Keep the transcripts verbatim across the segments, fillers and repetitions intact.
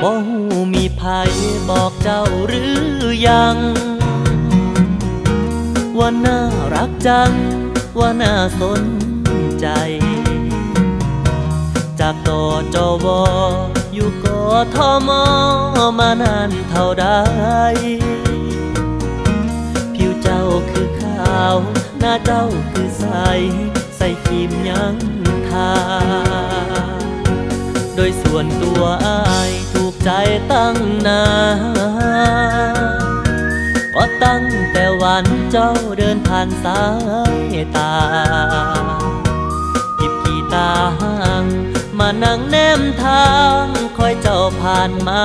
บ่ฮู้มีไผบอกเจ้าหรือยังว่าน่ารักจังว่าน่าสนใจจากตจวอยู่กทมมานานเท่าใดผิวเจ้าคือขาวหน้าเจ้าคือใสใส่ครีมยังทาโดยส่วนตัวอ้ายถูกใจตั้งนานก็ตั้งแต่วันเจ้าเดินผ่านสายตาหยิบกีตาร์ห่างมานั่งแนมทางคอยเจ้าผ่านมา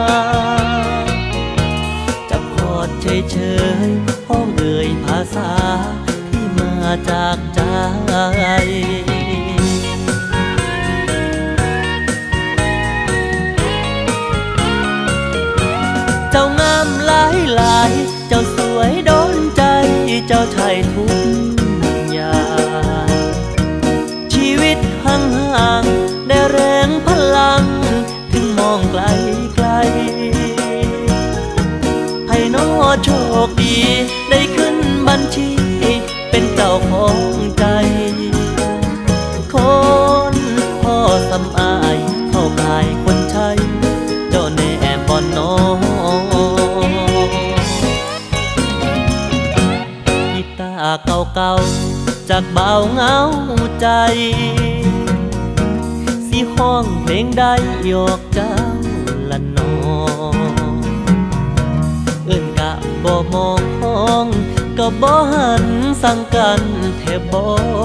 จับคอดเฉยๆห้องเอ่ยภาษาที่มาจากใจเจ้างามหลายหลายเจ้าสวยโดนใจเจ้าชายทุกอย่างชีวิตห่างห่างได้แรงพลังถึงมองไกลไกลให้น้อโชคดีได้ขึ้นบัญชีเป็นเจ้าของใจคนพ่อสำอายเข้าขายคนใช้เจ้าแน่บ่น้อกีตาร์เก่าๆจากเบาเงาใจสิห้องเพลงใดหยอกเจ้าละน้อเอิ้นกะบ่มองห้องก็บ่หันสั่งกันแทบบ่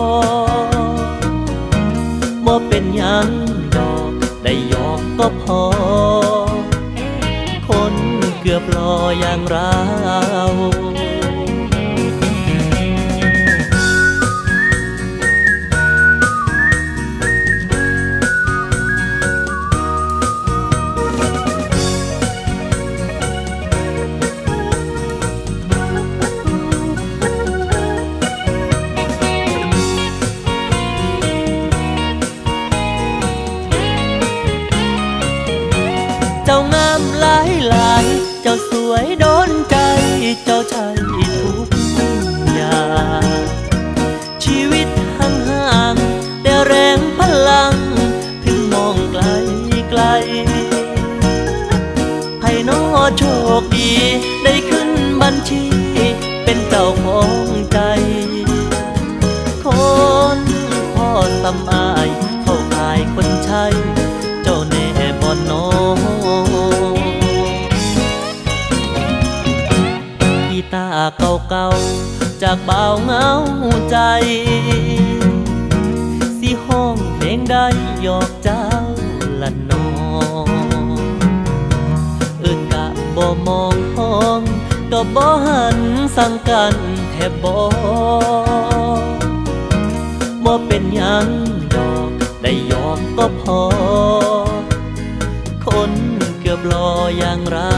บ่เป็นหยังดอกได้หยอกก็พอคนเกือบรออย่างเราเจ้างามหลายหลายเจ้าสวยโดนใจเจ้าใช่ทุกอย่างชีวิตห่างห่างได้แรงพลังถึงมองไกลไกลให้น้อโชคดีได้ขึ้นบัญชีเป็นเจ้าของใจคนพ่อสำอายเข้าขายคนใช้เจ้าแน่บ่น้อกีตาร์เก่าๆจากเบาเงาใจสิห้องเพลงใดหยอกเจ้าละน้อเอิ้นกะบ่มองห้องก็บ่หันสั่งกันแทบบ่บ่เป็นหยังดอกได้หยอกก็พอคนเกือบรออย่างเรา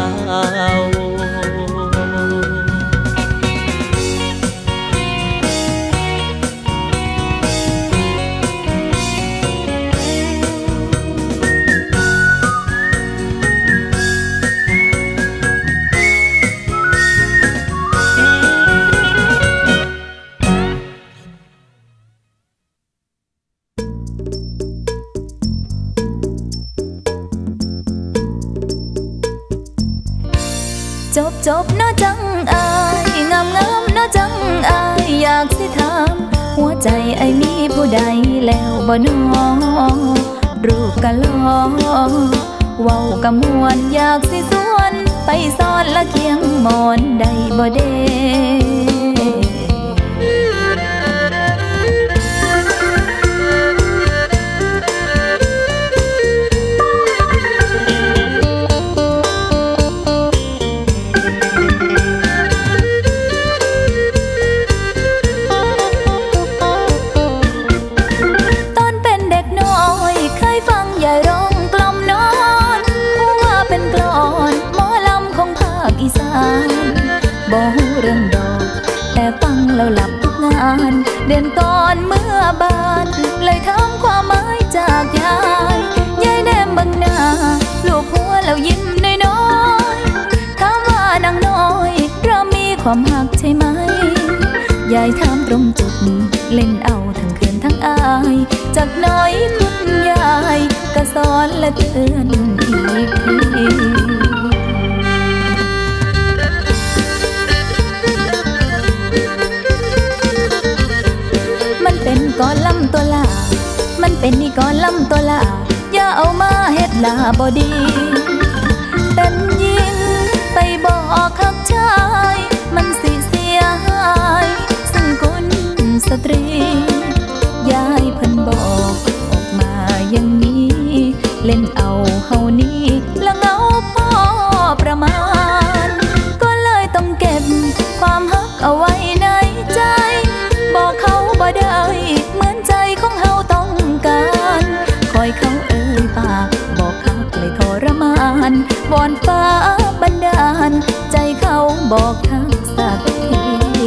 จบจบน้อจังอายงามงามน้อจังอายอยากสิถามหัวใจไอ้มีผู้ใดแล้วบ่น้อรูปกะลอเว้ากะมวนอยากสิสวนไปซ่อนละเคียงมอนได้บ่เด้บ่ฮู้เรื่องดอกช่ไหมยายถามตรงจุดเล่นเอาทั้งคืนทั้งอายจากน้อยคุณยายก็สอนและเตือนอีกทีมันเป็นก้อนลำตัวลามันเป็นนี่ก้อนลำตัวลาอย่าเอามาเฮ็ดลาบ่ดีเป็นยิงไปบอกขับชายมันสิเสียหายซึ่งคนสตรียายเพิ่นบอกออกมาอย่างนี้เล่นเอาเฮานี้ละเงาพ่อประมาณก็เลยต้องเก็บความฮักเอาไว้ในใจบอกเขาบ่ได้เหมือนใจของเฮาต้องการคอยเขาเอ่ยปากบอกฮักเลยทรมานวอนฟ้าบันดาลใจเขาบอกทักสักที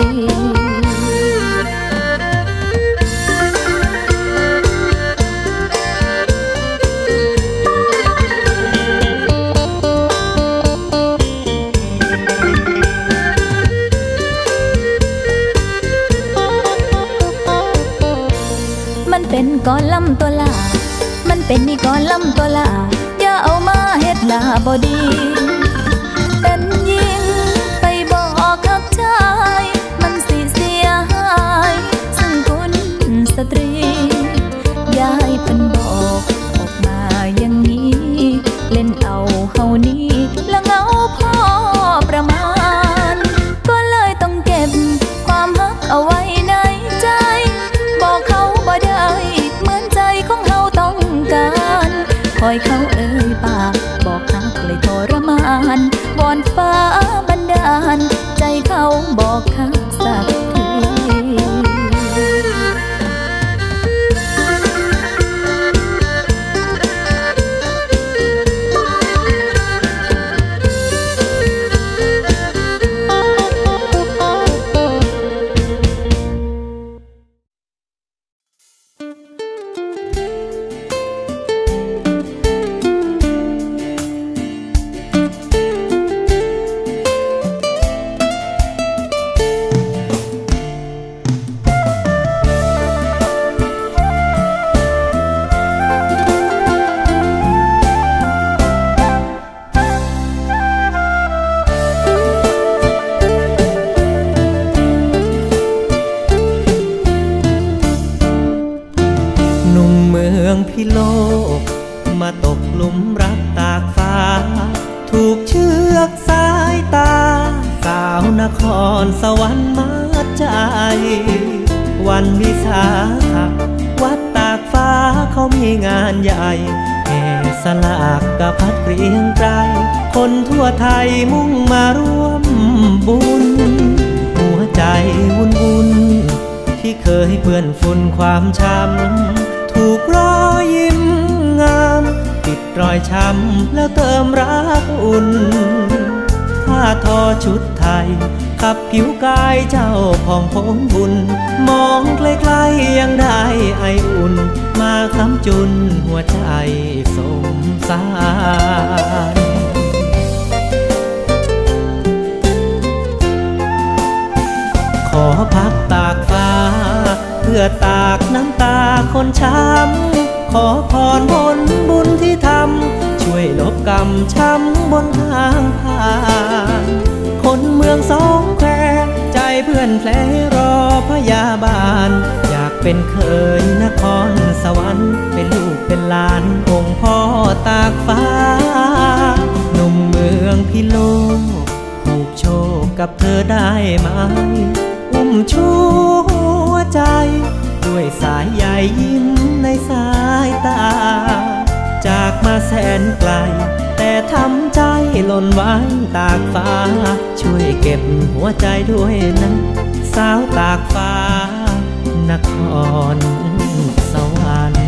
มันเป็นก้อนลำตัวลามันเป็นนี่ก้อนลำตัวลาอย่าเอามาเฮ็ดลาบ่ดีเป็นยิงไปบอกกับชายมันสิเสียหายซึ่งคุณสตรียายเพิ่นบอกออกมาอย่างนี้เล่นเอาเฮานี้ละเงาพ่อประมาณก็เลยต้องเก็บความฮักเอาไว้ในใจบอกเขาบ่ได้เหมือนใจของเฮาต้องการคอยเขาเอ่ยปากบอกฮักเลยทรมานวอนฟ้าบันดาลใจเขาบอกฮักสักทีพี่โลกมาตกหลุมรักตากฟ้าถูกเชือกสายตาสาวนครสวรรค์มาใจวันวิสาขะวัดตากฟ้าเขามีงานใหญ่แห่สลากกะพัดเกรียงไกรคนทั่วไทยมุ่งมาร่วมบุญหัวใจวุ่นวุ่นที่เคยเปื้อนฝุ่นความช้ำถูกรอยยิ้มงามติดรอยช้ำแล้วเติมรักอุ่นผ้าทอชุดไทยขับผิวกายเจ้าผ่องผมบุญมองใกล้ๆยังได้ไออุ่นมาค้ำจุนหัวใจสมสารขอพักตากฟ้าเพื่อตากน้ำตาคนช้ำขอพรผลบุญที่ทำช่วยลบกรรมช้ำบนทางผ่านคนเมืองสองแควใจเพื่อนแผลรอพยาบาลอยากเป็นเคยนครสวรรค์เป็นลูกเป็นหลานองค์พ่อตากฟ้าหนุ่มเมืองพิโลกผูกโชคกับเธอได้ไหมอุ้มชูหัวใจด้วยสายใยยิ้มในสายตาจากมาแสนไกลแต่ทำใจหล่นไว้ตากฟ้าช่วยเก็บหัวใจด้วยนะสาวตากฟ้านครสวรรค์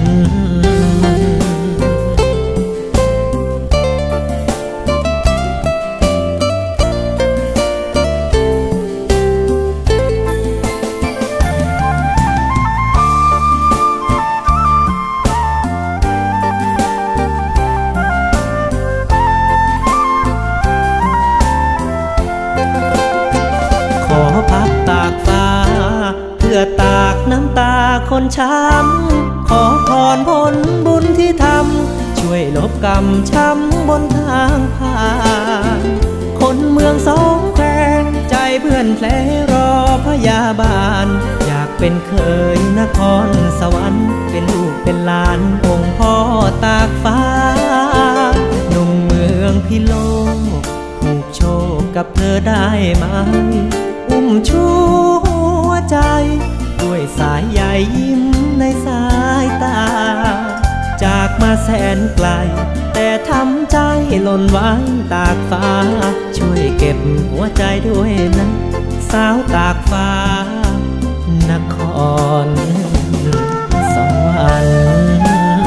นช้ำขอพรผลบุญที่ทำช่วยลบกรรมช้ำบนทางผ่านคนเมืองสองแควใจเพื่อนแผลรอพยาบาลอยากเป็นเคยนครสวรรค์เป็นลูกเป็นหลานองค์พ่อตากฟ้าหนุ่มเมืองพิโลกผูกโชคกับเธอได้ไหมอุ้มชูหัวใจด้วยสายใยยิ้มในสายตาจากมาแสนไกลแต่ทำใจหล่นไว้ตากฟ้าช่วยเก็บหัวใจด้วยนะสาวตากฟ้านครสวรรค์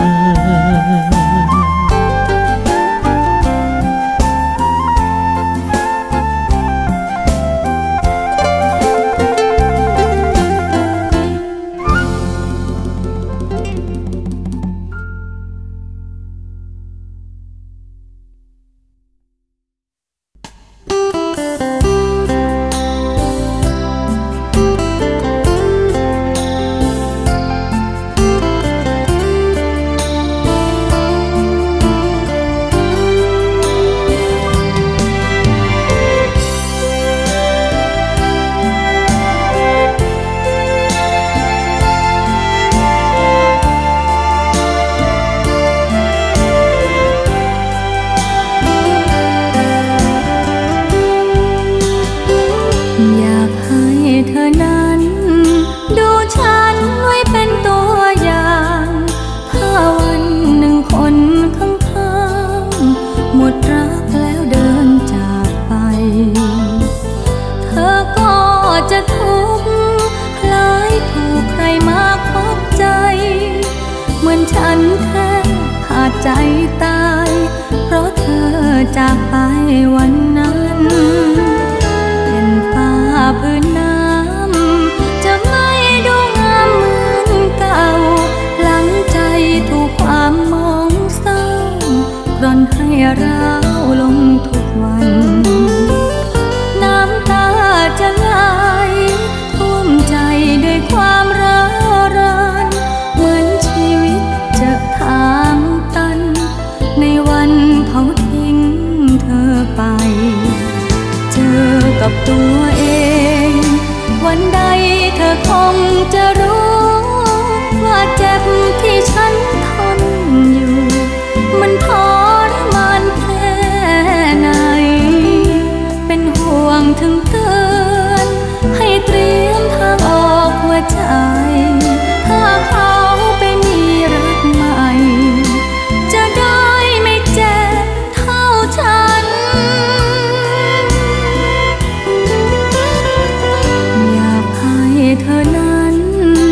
ใจตายเพราะเธอจากไปวันนั้นแผ่นฟ้าพื้นน้ำจะไม่ดูงามเหมือนเก่าหลังใจถูกความมองเศร้ากร่อนให้ร้าวลงทุกวันน้ำตาจะไหลท่วมใจด้วยความร้าวรานเหมือนชีวิตจะทางในวันเขาทิ้งเธอไปเจอกับตัวเองวันใดเธอคงจะรู้ว่าเจ็บที่ฉันทนอยู่มันทรมานแค่ไหนเป็นห่วงถึงเตือนให้เตรียมทางออกหัวใจถ้าเขาไปมีรักใหม่จะได้เธอนั้น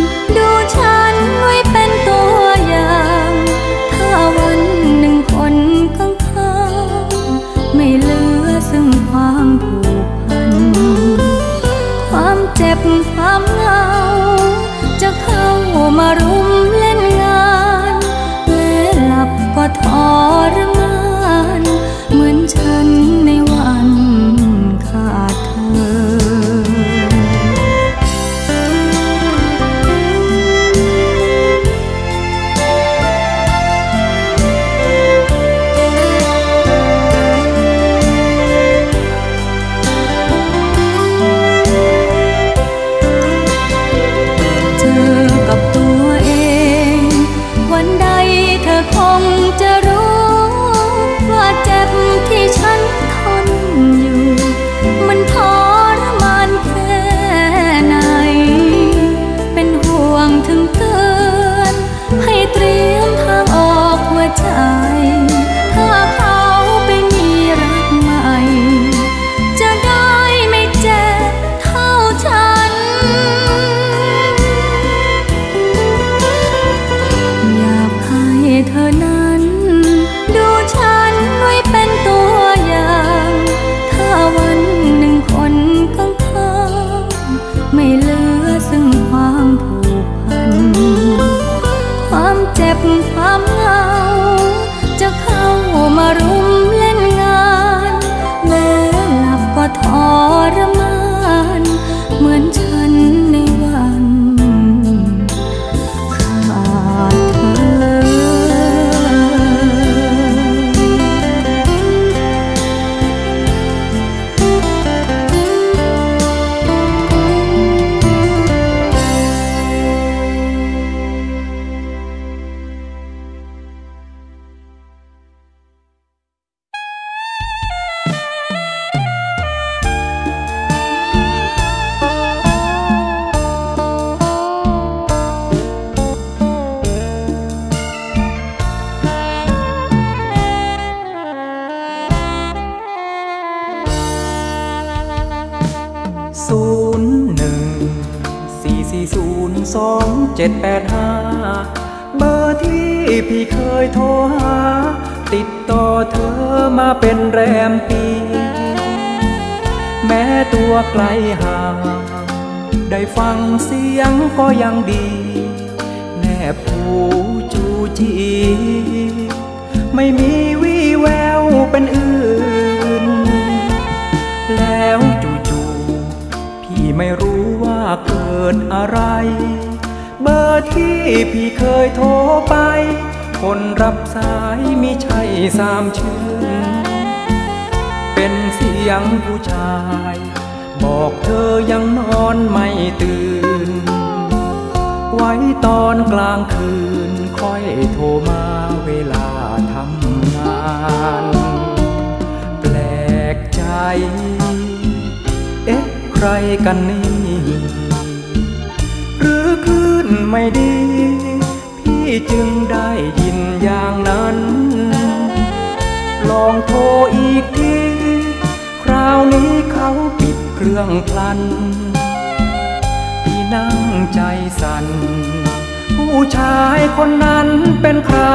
สองเจ็ดแปดห้าเบอร์ที่พี่เคยโทรหาติดต่อเธอมาเป็นแรมปีแม้ตัวไกลห่างได้ฟังเสียงก็ยังดีแนบหูจูจีไม่มีวี่แววเป็นอื่นแล้วจู่ๆพี่ไม่รู้ว่าเกิดอะไรเบอร์ที่พี่เคยโทรไปคนรับสายมิใช่สามชื่อเป็นเสียงผู้ชายบอกเธอยังนอนไม่ตื่นไว้ตอนกลางคืนค่อยโทรมาเวลาทำงานแปลกใจเอ๊ะใครกันนี่หรือคลื่นไม่ดีพี่จึงได้ยินอย่างนั้นลองโทรอีกทีคราวนี้เขาปิดเครื่องพลันพี่นั่งใจสั่นผู้ชายคนนั้นเป็นใคร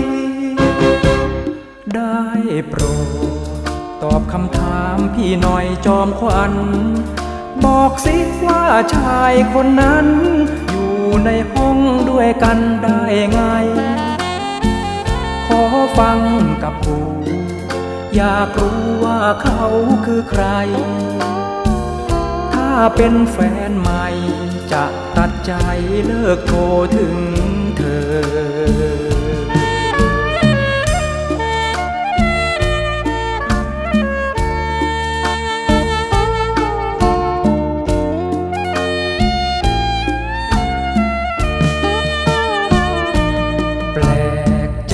ได้โปรดตอบคำถามพี่หน่อยจอมขวัญบอกสิว่าชายคนนั้นอยู่ในห้องด้วยกันได้ไงขอฟังกับหูอยากรู้ว่าเขาคือใครถ้าเป็นแฟนใหม่จะตัดใจเลิกโทรถึงเธอแปลกใจ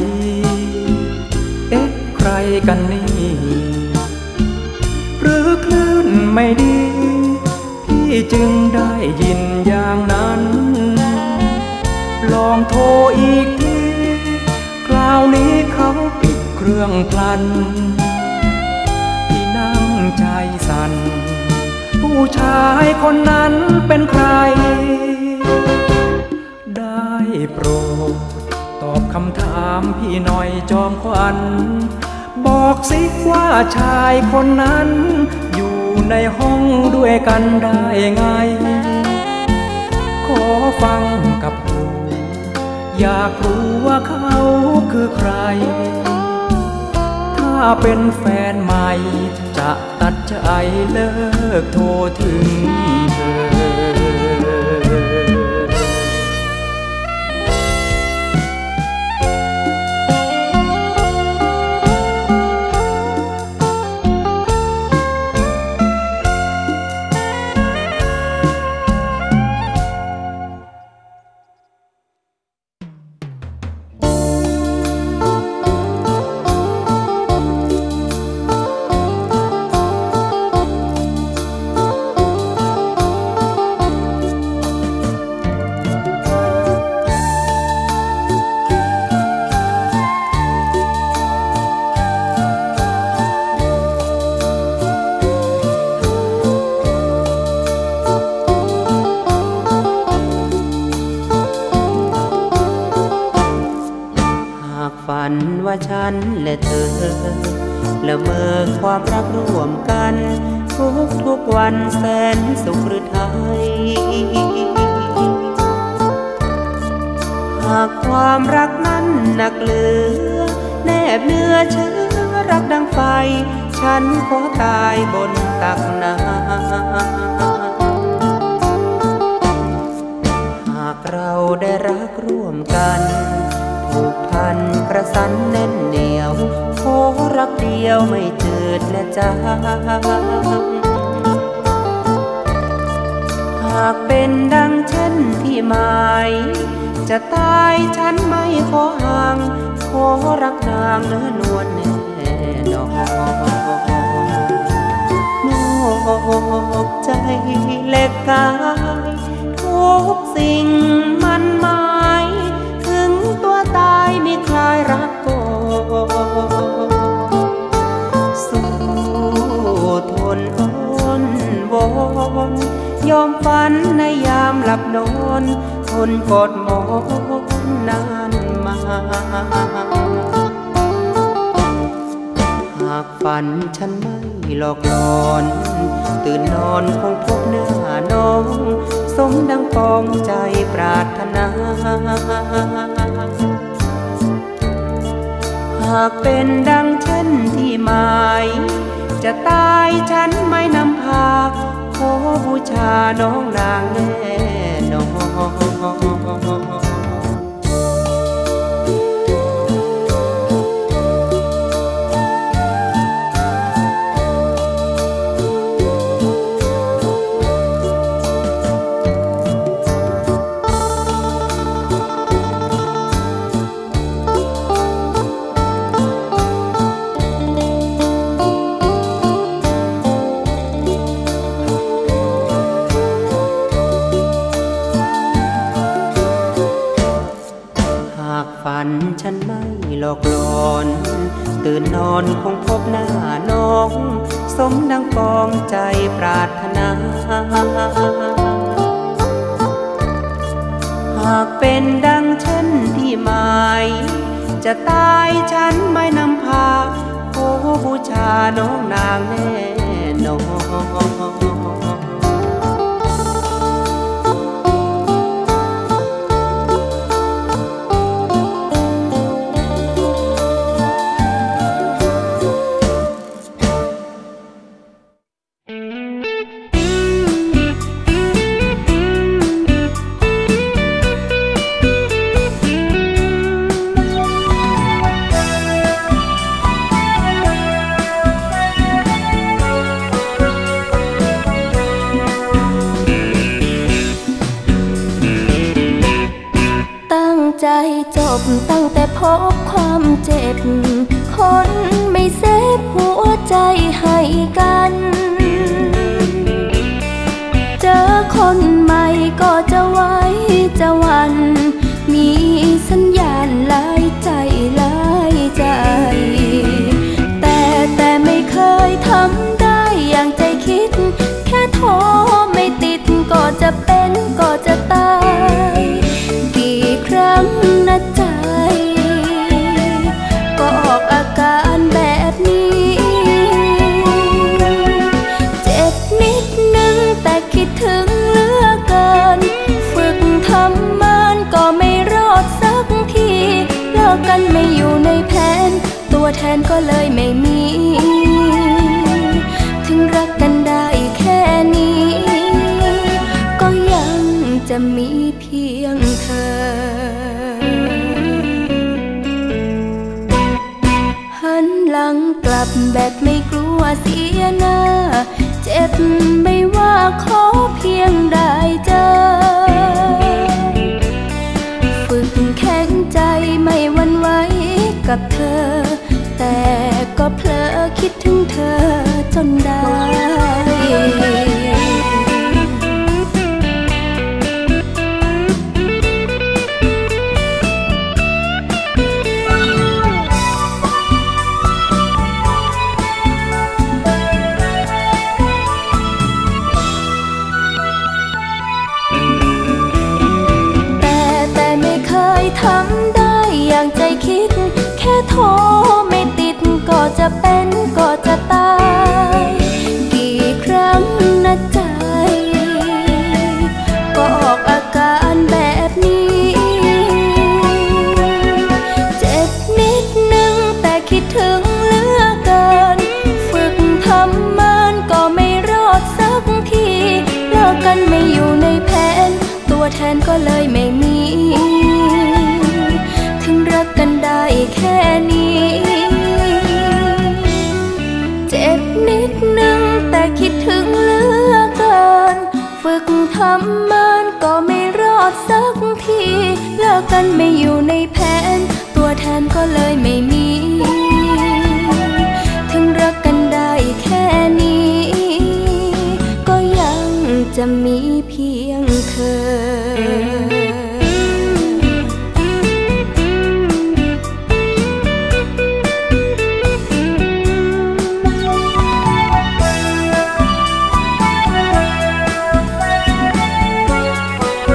เอ๊ะใครกันนี่หรือคลื่นไม่ดีพี่จึงได้ยินอย่างนั้นลองโทรอีกทีคราวนี้เขาปิดเครื่องพลันพี่นั่งใจสั่นผู้ชายคนนั้นเป็นใครได้โปรดตอบคำถามพี่หน่อยจอมขวัญบอกสิว่าชายคนนั้นอยู่ในห้องด้วยกันได้ไงขอฟังกับหูอยากรู้ว่าเขาคือใครถ้าเป็นแฟนใหม่จะตัดใจเลิกโทรถึงเธอฉันและเธอละเมอความรักร่วมกันทุกทุกวันแสนสุขหรือไทยหากความรักนั้นหนักเหลือแนบเนื้อเชื้อรักดังไฟฉันขอตายบนตักน้ำหากเราได้รักร่วมกันผูกพันกระสันแน่นเหนียวขอรักเดียวไม่จืดและจางหากเป็นดังเช่นที่หมายจะตายฉันไม่ขอห่างขอรักนางเนื้อนวลแน่นอนมอบใจและกายทุกสิ่งมันหมายถึงตัวตายไม่คลายรักโกสู้ทนอ้อนวอนยอมฝันในยามหลับบนอนทนกอดหมอนนานมาหากฝันฉันไม่หลอกหลอนตื่นนอนคงพบหน้าน้องสมดังปองใจปรารถนาหากเป็นดังเช่นที่หมายจะตายฉันไม่นำพาขอบูชาน้องนางแน่นอนฝันฉันไม่หลอกหลอนตื่นนอนคงพบหน้าน้องสมดังปองใจปรารถนาหากเป็นดังเช่นที่หมายจะตายฉันไม่นำพาขอบูชาน้องนางแน่นอนจบตั้งแต่พบความเจ็บคนไม่เซฟหัวใจให้กันเจอคนใหม่ก็จะไว้จะวันมีสัญญาณหลายใจหลายใจแต่แต่ไม่เคยทำได้อย่างใจคิดแค่โทรไม่ติดก็จะเป็นก็จะตายกี่ครั้งนะใจก็ออกอาการแบบนี้เจ็บนิดนึงแต่คิดถึงเหลือเกินฝึกทำมันก็ไม่รอดสักทีเลิกกันไม่อยู่ในแผนตัวแทนก็เลยไม่มีถึงรักกันได้แค่นี้ก็ยังจะมีเพียงเธอหันหลังกลับแบบไม่กลัวเสียหน้าเจ็บไม่ว่าขอเพียงได้เจอฝึกแข็งใจไม่หวั่นไหวกับเธอแต่ก็เผลอคิดถึงเธอจนได้ทำได้อย่างใจคิดแค่โทรไม่ติดก็จะเป็นก็จะตายกี่ครั้งนะใจก็ออกอาการแบบนี้เจ็บนิดนึงแต่คิดถึงเหลือเกินฝึกทำมันก็ไม่รอดสักทีเลิกกันไม่อยู่ในแผนตัวแทนก็เลยไม่มีรักกันได้แค่นี้เจ็บนิดนึงแต่คิดถึงเหลือเกินฝึกทำมันก็ไม่รอดสักทีเลิกกันไม่อยู่ในแผนตัวแทนก็เลยไม่มีถึงรักกันได้แค่นี้ก็ยังจะมีเพียงเธอเ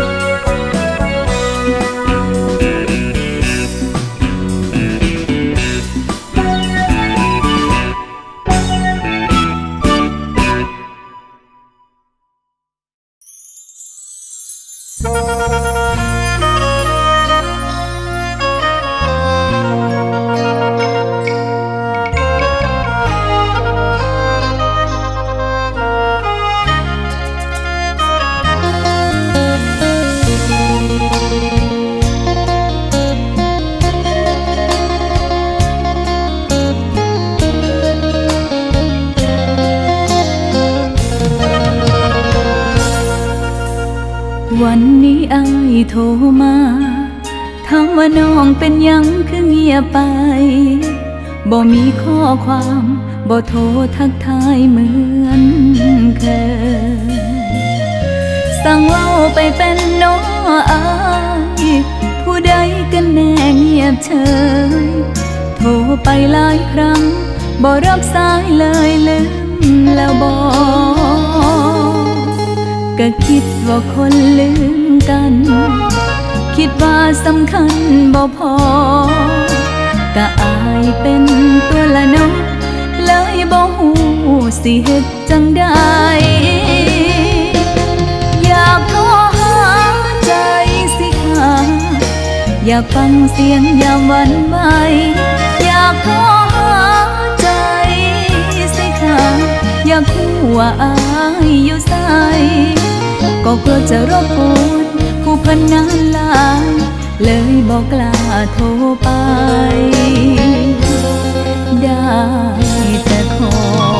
โทรมาถามว่าน้องเป็นยังคือเงียบไปบ่มีข้อความบ่โทรทักทายเหมือนเคยสั่งเล่าไปเป็นน้ออายผู้ใดกันแน่เงียบเฉยโทรไปหลายครั้งบ่รับสายเลยลืมแล้วบ่ก็คิดว่าคนลืมกันคิดว่าสำคัญบ่พอก็อายเป็นตัวละน้องเลยบ่ฮู้สิเฮ็ดจังใดอยากโทรหาใจสิค่ะอยากฟังเสียงยามวันไหวอยากโทรหาใจสิค่ะอยากรู้ว่าอายอยู่ไสก็กลัวจะรบกวนผู้เพิ่นงานหลายเลยบอกกล้าโทรไปได้แต่ขอ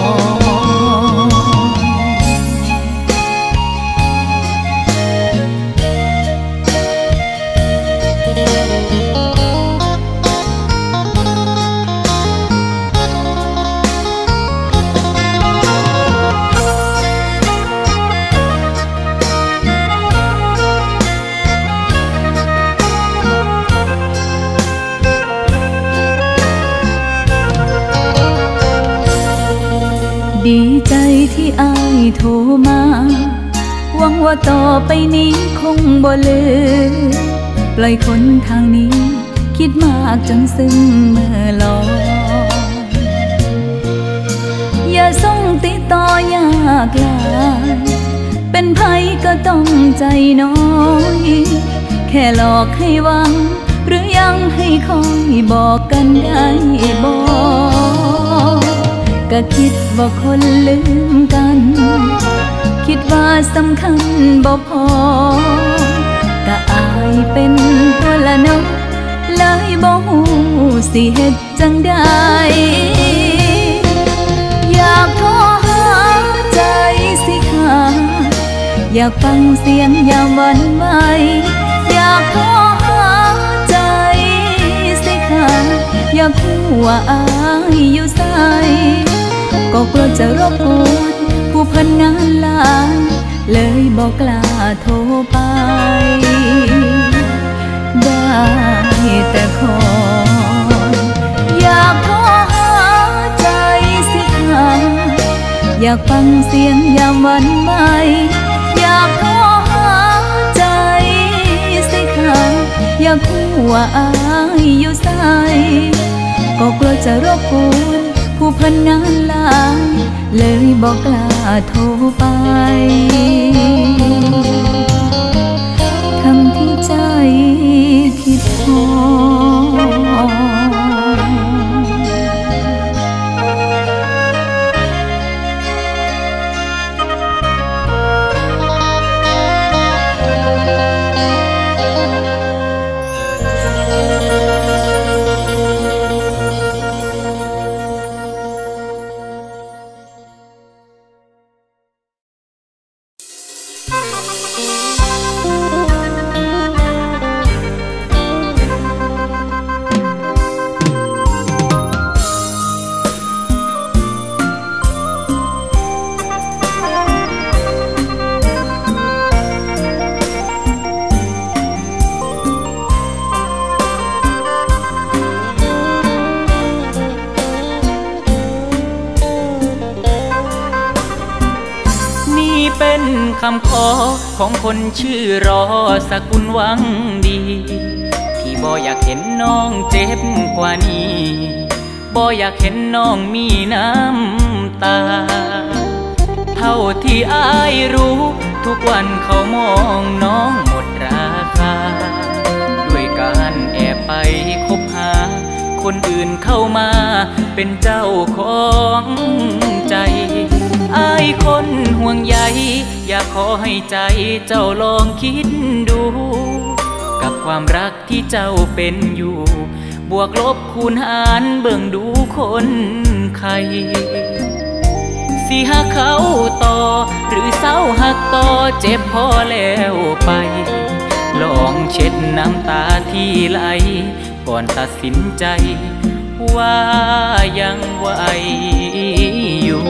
ดีใจที่อายโทรมาหวังว่าต่อไปนี้คงบ่ลืมปล่อยคนทางนี้คิดมากจนซึ้งเมื่อลอยอย่าส่งติดต่อยากลายเป็นไผก็ต้องใจน้อยแค่หลอกให้หวังหรือยังให้คอยบอกกันได้บ่ก็คิดว่าคนลืมกันคิดว่าสำคัญบ่พอก็อายเป็นตัวละน้องเลยบ่ฮู้สิเฮ็ดจังใดอยากโทรหาใจสิค่ะอยากฟังเสียงยามวันไหวอยากโทรหาใจสิค่ะอยากรู้ว่าอายอยู่ไสก็กลัวจะรบกวนผู้เพิ่นงานหลายเลยบอกกล้าโทรไปได้แต่ขออยากโทรหาใจสิค่ะอยากฟังเสียงยามวันไหวอยากโทรหาใจสิค่ะอยากรู้ว่าอายอยู่ไสก็กลัวจะรบกวนผู้เพิ่นงานหลายเลยบอกกล้าโทรไปทั้งที่ใจคิดพอเป็นคำขอของคนชื่อรอสกุลหวังดีที่บ่อยากเห็นน้องเจ็บกว่านี้บ่อยากเห็นน้องมีน้ำตาเท่าที่อายรู้ทุกวันเขามองน้องหมดราคาด้วยการแอบไปคบหาคนอื่นเข้ามาเป็นเจ้าของใจอายคนห่วงใยอยากขอให้ใจเจ้าลองคิดดูกับความรักที่เจ้าเป็นอยู่บวกลบคูณหารเบิ่งดูคนใครสิหักเขาต่อหรือเศร้าหักต่อเจ็บพอแล้วไปหลอของเช็ดน้ำตาที่ไหลก่อนตัดสินใจว่ายังไหวอยู่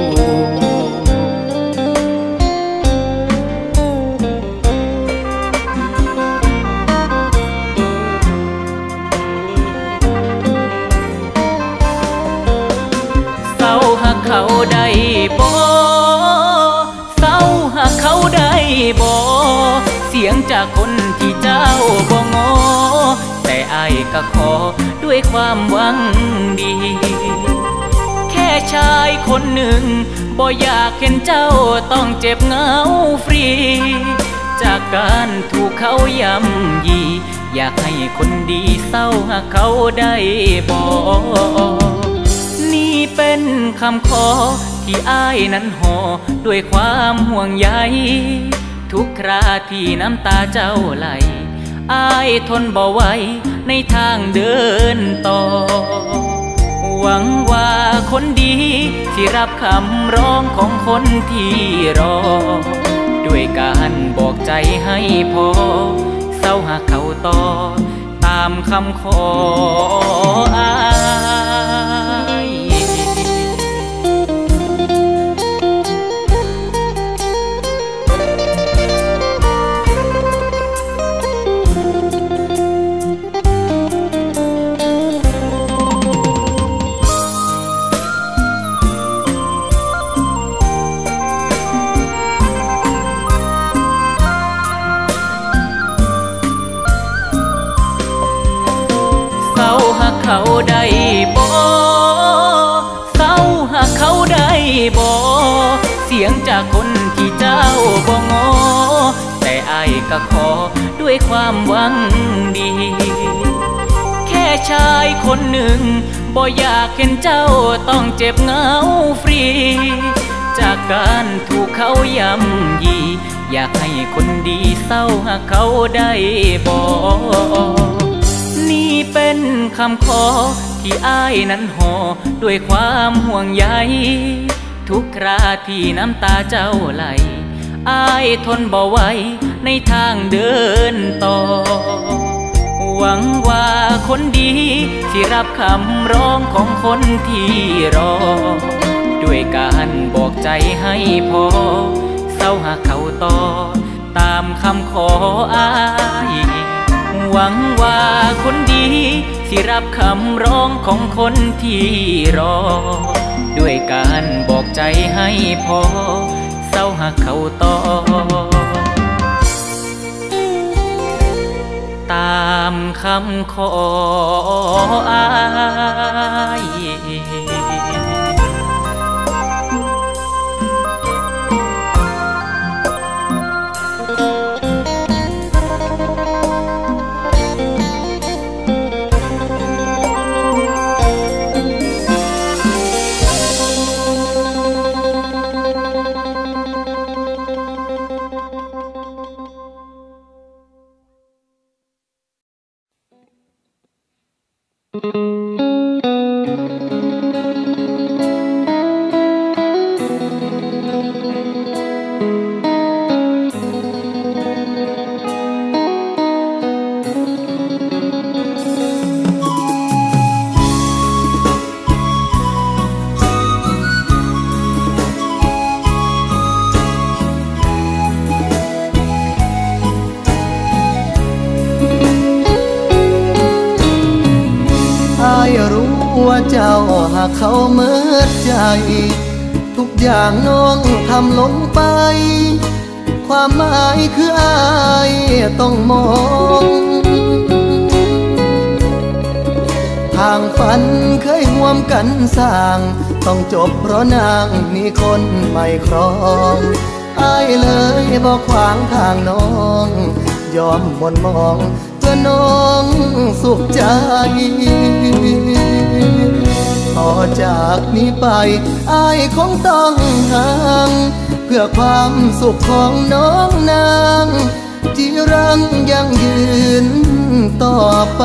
เศร้าหากเขาได้บ่เศร้าหากเขาได้บ่เสียงจากคนที่เจ้าบ่งอแต่อ้ายก็ขอด้วยความหวังดีแค่ชายคนหนึ่งบ่อยากเห็นเจ้าต้องเจ็บเหงาฟรีจากการถูกเขาย่ำยีอยากให้คนดีเศร้าหากเขาได้บ่นี่เป็นคำขอที่อ้ายนั้นห่อด้วยความห่วงใยทุกคราที่น้ำตาเจ้าไหลอ้ายทนบ่ไหวในทางเดินต่อหวังว่าคนดีที่รับคำร้องของคนที่รอด้วยการบอกใจให้พอเศร้าหากเขาต่อตามคำขออ้ายเขาได้บ่เศร้าหากเขาได้บ่เสียงจากคนที่เจ้าบ่งอแต่อ้ายก็ขอด้วยความหวังดีแค่ชายคนหนึ่งบ่อยากเห็นเจ้าต้องเจ็บเหงาฟรีจากการถูกเขาย่ำยีอยากให้คนดีเศร้าหากเขาได้บ่นี่เป็นคำขอที่อ้ายนั้นห่อด้วยความห่วงใยทุกคราที่น้ำตาเจ้าไหลอ้ายทนบ่ไหวในทางเดินต่อหวังว่าคนดีที่รับคำร้องของคนที่รอด้วยการบอกใจให้พอเศร้าหากเขาต่อตามคำขออ้ายหวังว่าคนดีที่รับคำร้องของคนที่รอด้วยการบอกใจให้พอเศร้าหากเขาต่อตามคำขออ้ายว่าเจ้าหากเขาเมิดใจทุกอย่างน้องทำลงไปความหมายคืออายต้องมองทางฝันเคยร่วมกันสร้างต้องจบเพราะนางมีคนใหม่ครองอายเลยบอกขวางทางน้องยอมหม่นมองเพื่อน้องสุขใจต่อจากนี้ไปอ้ายคงต้องห่างเพื่อความสุขของน้องนางที่รังยังยืนต่อไป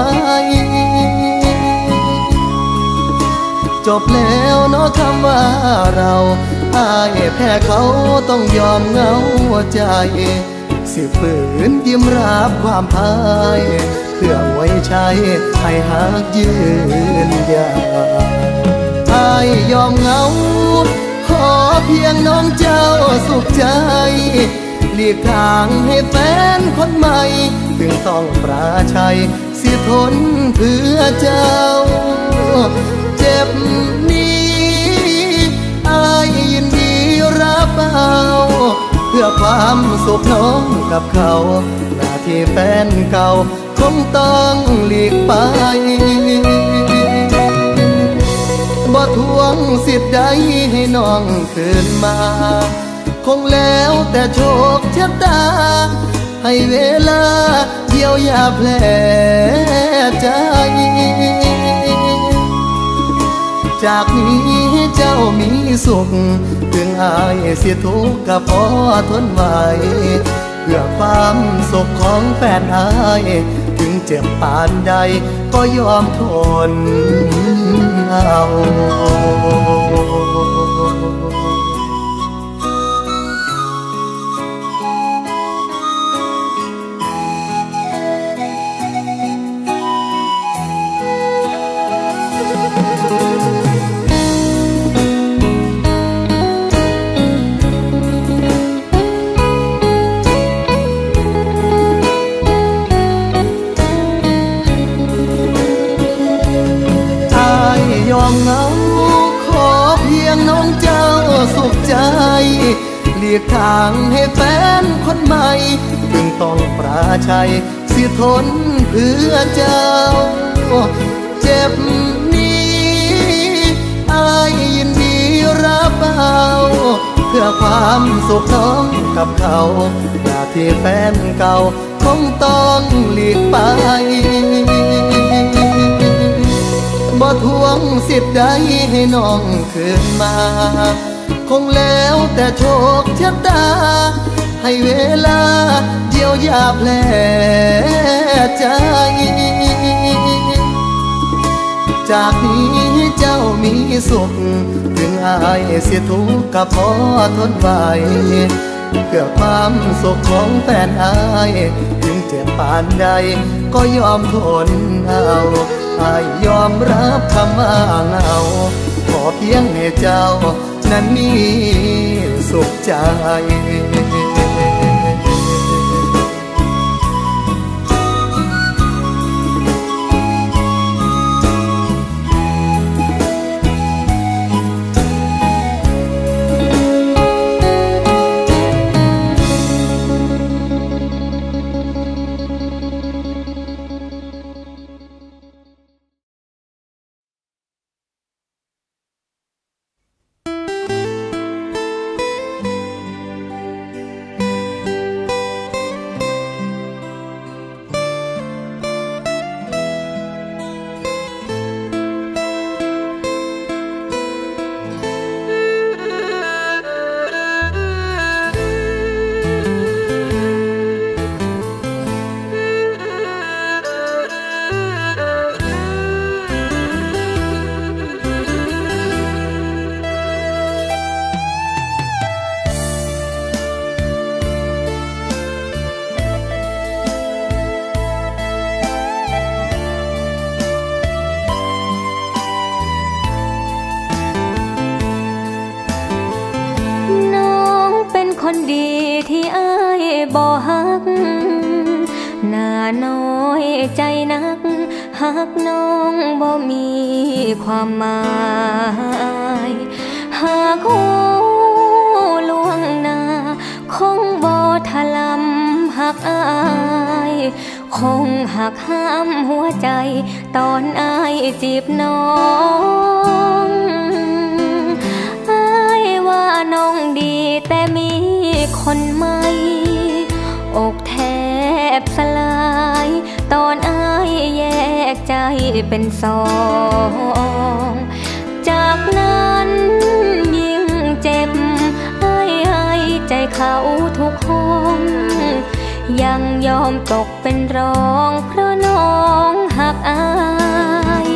จบแล้วเนาะคำว่าเราอ้ายแพ้เขาต้องยอมเหงาใจสิฝืนยิ้มรับความพ่ายเพื่อไว้ใช้ให้หักยืนยาวอายยอมเหงาขอเพียงน้องเจ้าสุขใจหลีกทางให้แฟนคนใหม่ถึงต้องปราชัยสิทนเพื่อเจ้าเจ็บนี้อายยินดีรับเอาเพื่อความสุขน้องกับเขาหน้าที่แฟนเก่าคงต้องหลีกไปบ่ทวงสิทธิ์ใดให้น้องคืนมาคงแล้วแต่โชคชะตาให้เวลาเยียวยาแผลใจจากนี้เจ้ามีสุขถึงอายเสียทุกข์ก็พอทนไหวเพื่อความสุขของแฟนอายถึงเจ็บปานใดก็ยอมทนเอาเหงาขอเพียงน้องเจ้าสุขใจหลีกทางให้แฟนคนใหม่ถึงต้องปราชัยสิทนเพื่อเจ้าเจ็บนี้อายยินดีรับเอาเพื่อความสุขน้องกับเขาหน้าที่แฟนเก่าคงต้องหลีกไปบ่ทวงสิทธิ์ใดให้น้องคืนมาคงแล้วแต่โชคชะตาให้เวลาเยียวยาแผลใจจากนี้เจ้ามีสุขถึงอายเสียทุกข์ก็พอทนไหวเพื่อความสุขของแฟนอายถึงเจ็บปานใดก็ยอมทนเอาอายยอมรับคำว่าเหงาขอเพียงให้เจ้านั้นมีสุขใจคนดีที่อ้ายบ่ฮักหน้าน้อยใจนักฮักน้องบ่มีความหมายหากหูล่วงหน้าคงบ่ถลำหักอ้ายคงหักห้ามหัวใจตอนอ้ายจีบน้องอ้ายว่าน้องดีแต่มีคนใหม่อกแทบสลายตอนอ้ายแยกใจเป็นสองจากนั้นยิ่งเจ็บอ้ายให้ใจเขาทุกห้องยังยอมตกเป็นรองเพราะน้องหักอ้าย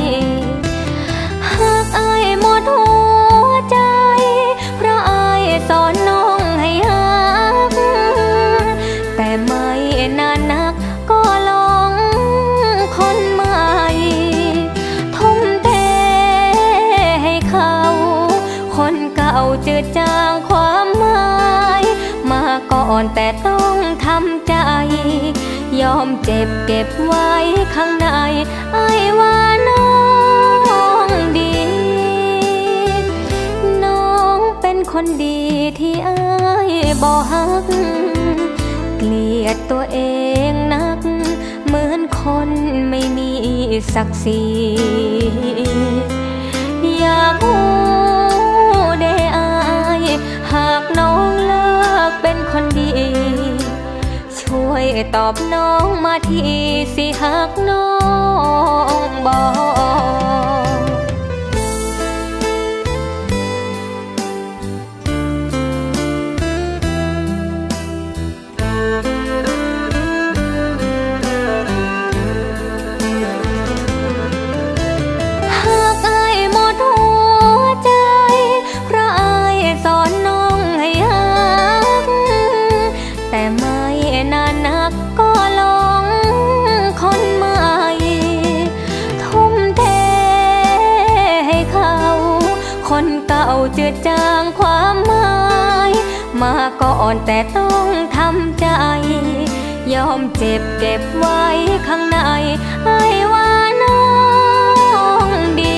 หักอ้ายหมดหัวใจเพราะอ้ายสอนน้องให้หักจืดจางความหมายมาก่อนแต่ต้องทำใจยอมเจ็บเก็บไว้ข้างในไอ้ว่าน้องดีน้องเป็นคนดีที่อ้ายบ่ฮักเกลียดตัวเองนักเหมือนคนไม่มีศักดิ์ศรีอยากรู้ได้อายหากน้องเลิกเป็นคนดีช่วยตอบน้องมาทีสิหากน้องบอกคนเก่าเจือจางความหมายมาก่อนแต่ต้องทำใจยอมเจ็บเก็บไว้ข้างในไอ้ว่าน้องดี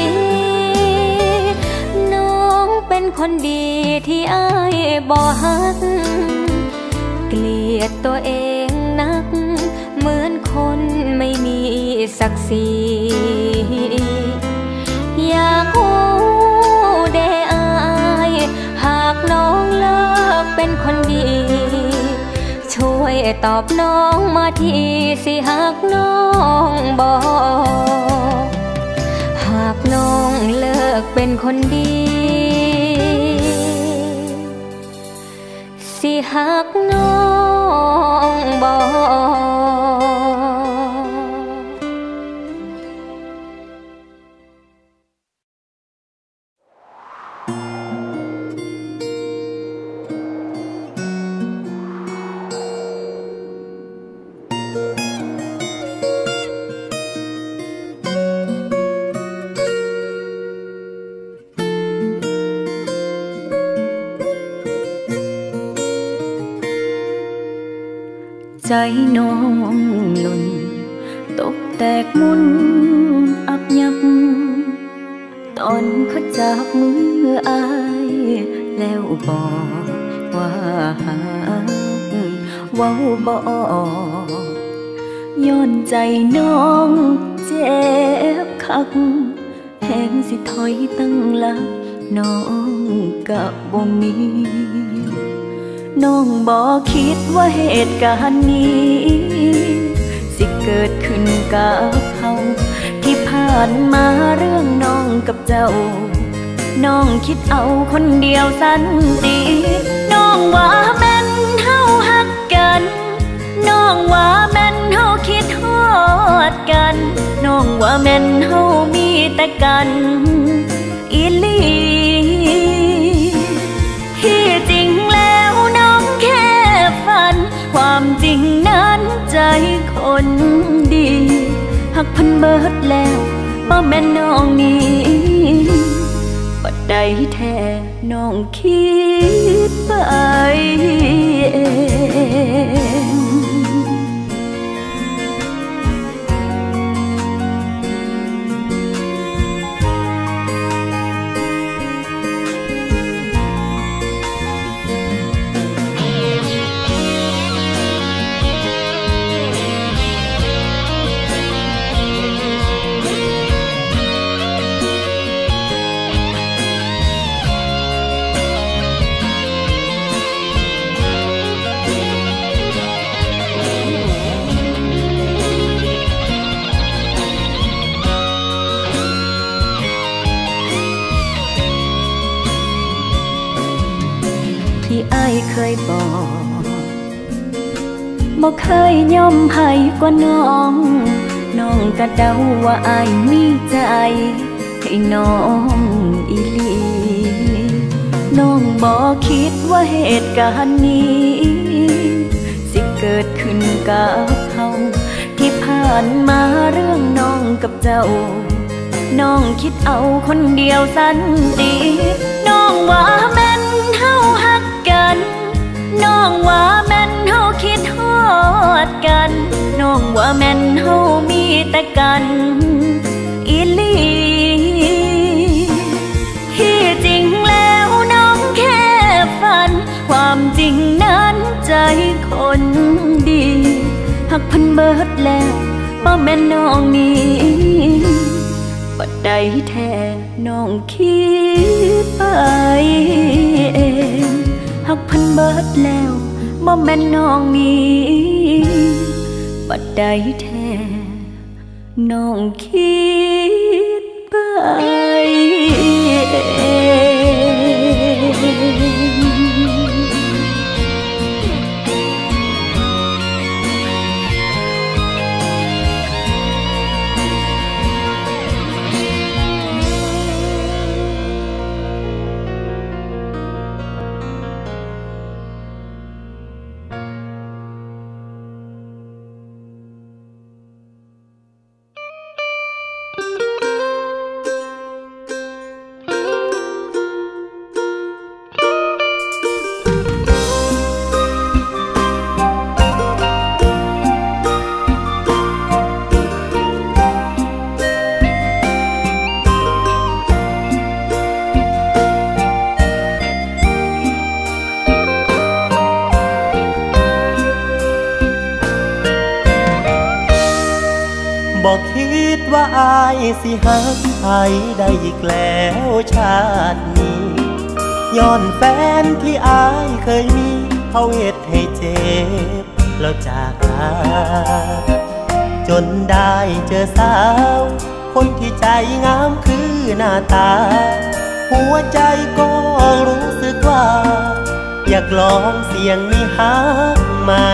น้องเป็นคนดีที่อ้ายบ่ฮักเกลียดตัวเองนักเหมือนคนไม่มีศักดิ์ศรีอยากรู้ได้อายหากน้องเลิกเป็นคนดีช่วยตอบน้องมาทีสิหากน้องบอกหากน้องเลิกเป็นคนดีสิหากน้องบอกใจน้องหล่นตกแตกมุนอับยับตอนเขาจากมืออายแล้วบอกว่าหักเว้าบอกย้อนใจน้องเจ็บคักแหงสิถอยตั้งหลักน้องกะบ่มีน้องบอกคิดว่าเหตุการณ์นี้สิเกิดขึ้นกับเขาที่ผ่านมาเรื่องน้องกับเจ้าน้องคิดเอาคนเดียวสันติน้องว่าแม่นเฮาฮักกันน้องว่าแม่นเฮาคิดฮอดกันน้องว่าแม่นเฮามีแต่กันอีหลีที่จริงแล้วน้องแค่ฝันความจริงนั้นใจคนดีหักพันเบิดแล้วบ่แม่นน้องนี้บ่ได้แท้น้องคิดไปเองที่อ้ายเคยบอกบ่เคยยอมให้กว่าน้องน้องก็เดาว่าอ้ายมีใจให้น้องอีหลีน้องบ่คิดว่าเหตุการณ์นี้สิเกิดขึ้นกับเขาที่ผ่านมาเรื่องน้องกับเจ้าน้องคิดเอาคนเดียวสันติน้องว่าแม่นองว่าแม่นเฮาคิดฮอดกันน้องว่าแม่นเฮามีแต่กันอีหลีที่จริงแล้วน้องแค่ฝันความจริงนั้นใจคนดีหักพันเบิดแล้วบ่แม่นน้องนี้บัดใดแท้น้องคิดไปเองหักพันเบิดแล้วบ่แม่นน้องนี้บัดใดแท้น้องคิดไปเองบอกคิดว่าอายสิหักใครได้อีกแล้วชาตินี้ย้อนแฟนที่อายเคยมีเขาเฮ็ดให้เจ็บแล้วจากลาจนได้เจอสาวคนที่ใจงามคือหน้าตาหัวใจก็รู้สึกว่าอยากลองเสี่ยงมีหักใหม่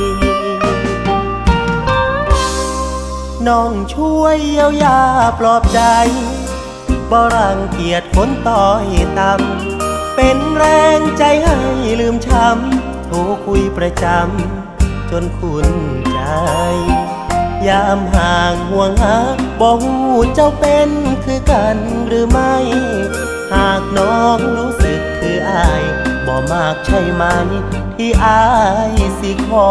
น้องช่วยเยียวยาปลอบใจบ่รังเกียจคนต้อยต่ำเป็นแรงใจให้ลืมช้ำโทรคุยประจำจนคุ้นใจยามห่างห่วงหาบ่ฮู้เจ้าเป็นคือกันหรือไม่หากน้องรู้สึกคืออายบ่มากใช่ไหมที่อายสิขอ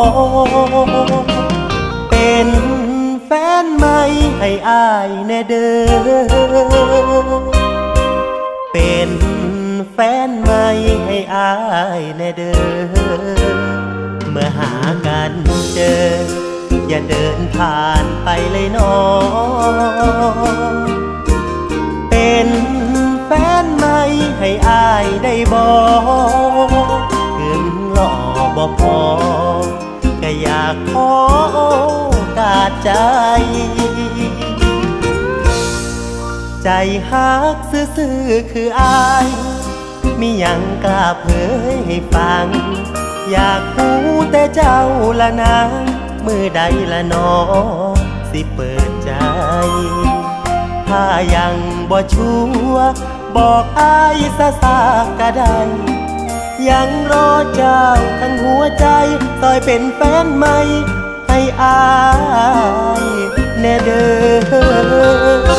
เป็นแฟนใหม่ให้อายแน่เด้อเป็นแฟนใหม่ให้อายแน่เด้อเมื่อหากันเจออย่าเดินผ่านไปเลยน้องเป็นแฟนใหม่ให้อายได้บอกถึงหล่อบ่พอก็อยากขอกาดใจใจฮักซื่อๆคืออายมิยังกล้าเผยให้ฟังอยากรู้แต่เจ้าละนางมือใดละน้อสิเปิดใจถ้ายังบ่ชัวร์บอกอายซะซะก็ได้ยังรอเจ้าทั้งหัวใจซอยเป็นแฟนใหม่ให้อายแน่เด้อ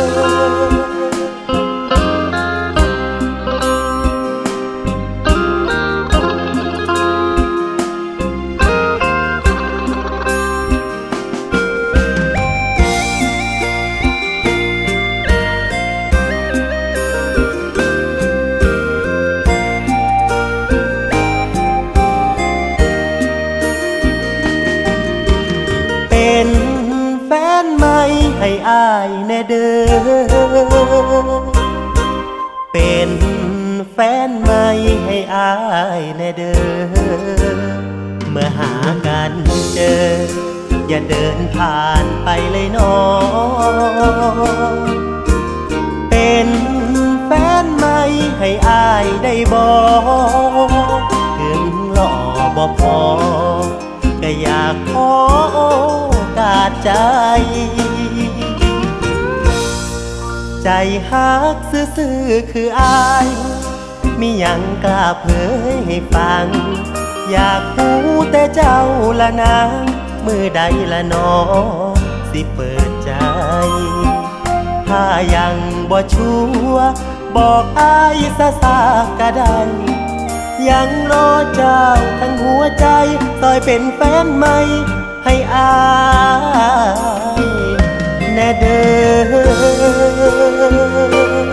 ให้อายแน่เด้อเป็นแฟนใหม่ให้อายแน่เด้อเมื่อหากันเจออย่าเดินผ่านไปเลยน้องเป็นแฟนใหม่ให้อายได้บอกถึงหล่อบ่พอก็อยากขอกาดใจใจฮักซื่อๆคืออายมิยังกล้าเผยให้ฟังอยากรู้แต่เจ้าละนางมือใดละน้อสิเปิดใจถ้ายังบ่ชัวร์บอกอายซะซะก็ได้ยังรอเจ้าทั้งหัวใจซอยเป็นแฟนใหม่ให้อายแน่เด้อ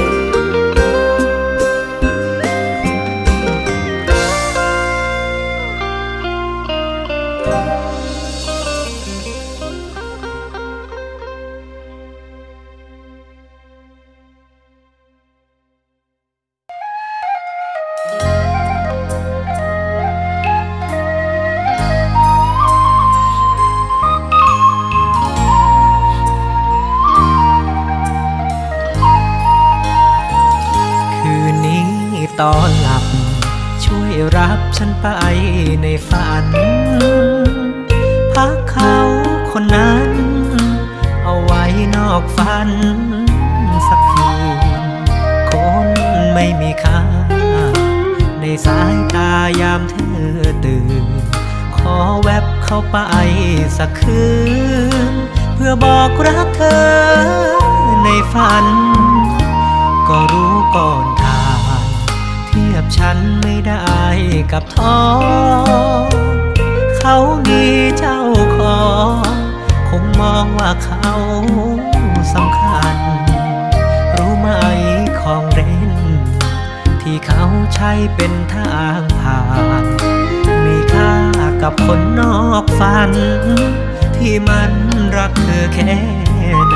ตอนหลับช่วยรับฉันไปในฝันพักเขาคนนั้นเอาไว้นอกฝันสักคืนคนไม่มีค่าในสายตายามเธอตื่นขอแวบเข้าไปสักคืนเพื่อบอกรักเธอในฝันก็รู้ก่อนเทียบฉันไม่ได้กับท้องเขามีเจ้าของคงมองว่าเขาสำคัญรู้ไหมของเล่นที่เขาใช้เป็นทางผ่านมีค่ากับคนนอกฝันที่มันรักเธอแค่ไหน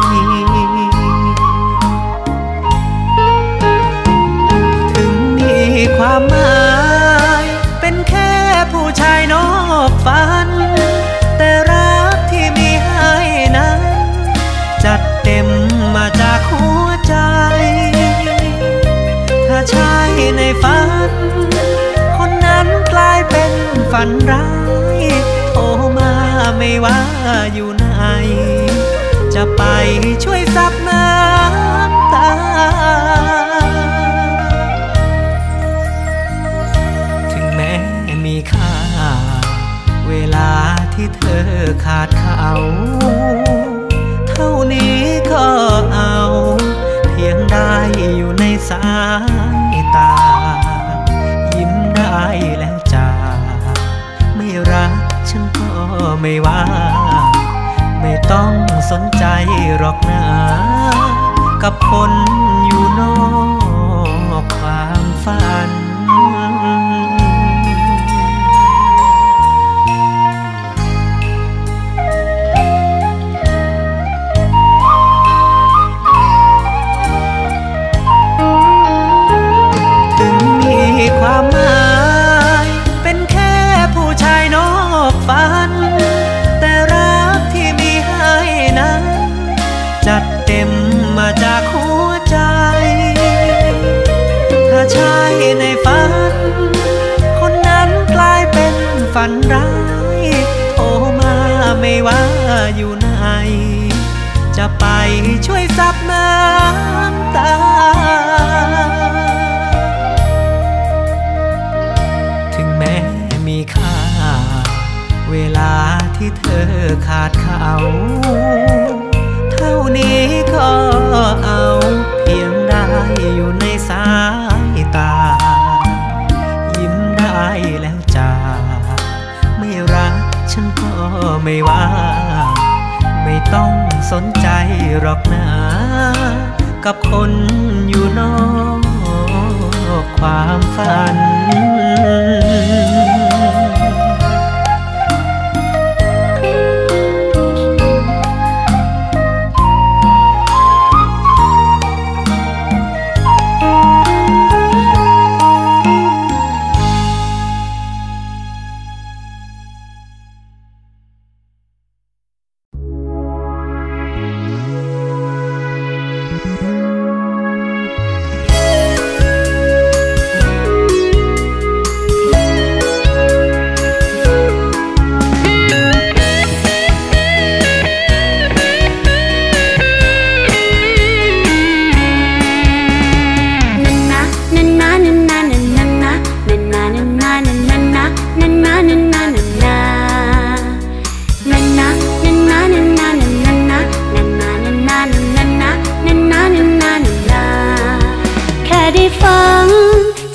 ความหมายเป็นแค่ผู้ชายนอกฝันแต่รักที่มีให้นั้นจัดเต็มมาจากหัวใจถ้าชายในฝันคนนั้นกลายเป็นฝันร้ายโทรมาไม่ว่าอยู่ไหนจะไปช่วยซับน้ำตามีค่าเวลาที่เธอขาดเขาเท่านี้ก็เอาเพียงได้อยู่ในสายตายิ้มได้แล้วจ้าไม่รักฉันก็ไม่ว่าไม่ต้องสนใจหรอกนะกับคนอยู่นอกความฝันความหมายเป็นแค่ผู้ชายนอกฝันแต่รักที่มีให้นั้นจัดเต็มมาจากหัวใจถ้าชายในฝันคนนั้นกลายเป็นฝันร้ายโทรมาไม่ว่าอยู่ไหนจะไปช่วยซับน้ำตามีค่าเวลาที่เธอขาดเขาเท่านี้ก็เอาเพียงได้อยู่ในสายตายิ้มได้แล้วจ้าไม่รักฉันก็ไม่ว่าไม่ต้องสนใจหรอกนะกับคนอยู่นอกความฝัน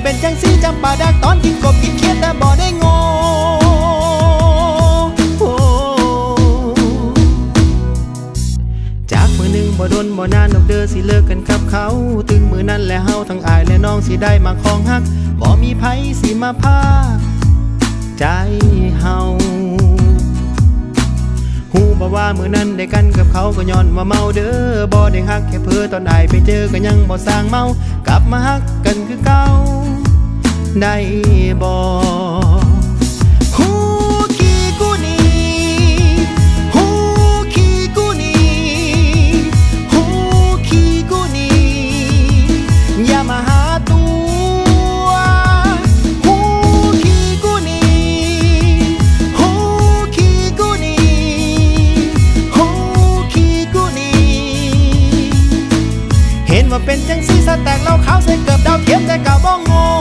เป็นจังสีจำปาดักตอนกินกบกินเขียดแต่บ่ได้งอจากมือหนึ่งบ่โดนบ่นานดอกเด้อสิเลิกกันกับเขาถึงมือนั้นและเฮาทั้งอายและน้องสิได้มาครองฮักบ่มีไผสิมาพาใจเฮาหูบ่ว่ามือนั้นได้กันกับเขาก็ย้อนว่าเมาเด้อบ่ได้ฮักแค่เพ้อตอนอายไปเจอก็ยังบ่สร้างเมากลับมาฮักกันคือเก่าได้บ่ฮู้ขี้กูนี่ฮู้ขี้กูนี่ฮู้ขี้กูนี่อย่ามาหาตัวฮู้ขี้กูนี่ฮู้ขี้กูนี่ฮู้ขี้กูนี่เห็นว่าเป็นจังสีสแต็กเหล้าขาวใส่เกือบดาวเทียมแต่ก็บ่งง